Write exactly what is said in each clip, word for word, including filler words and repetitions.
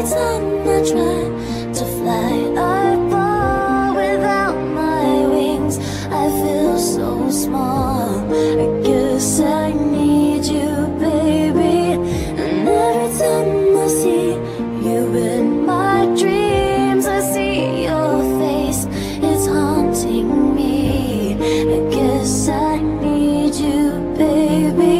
every time I try to fly, I fall without my wings. I feel so small. I guess I need you, baby. And every time I see you in my dreams, I see your face, it's haunting me. I guess I need you, baby.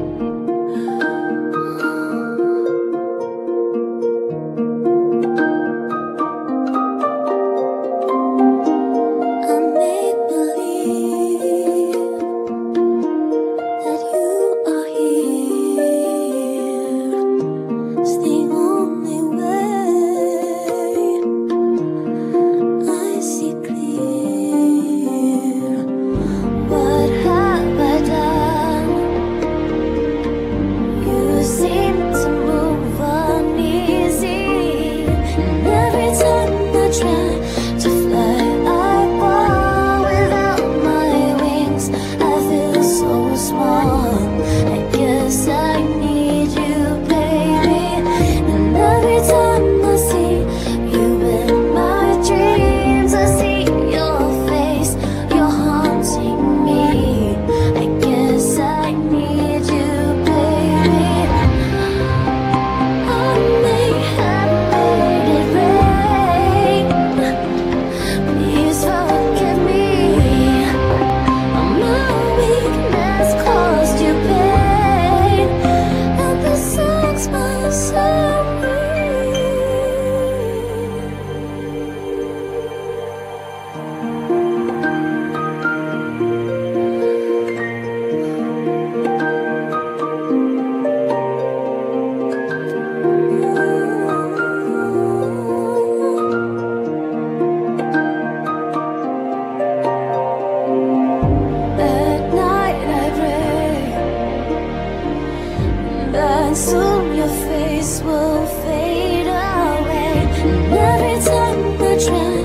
And soon your face will fade away. And every time I try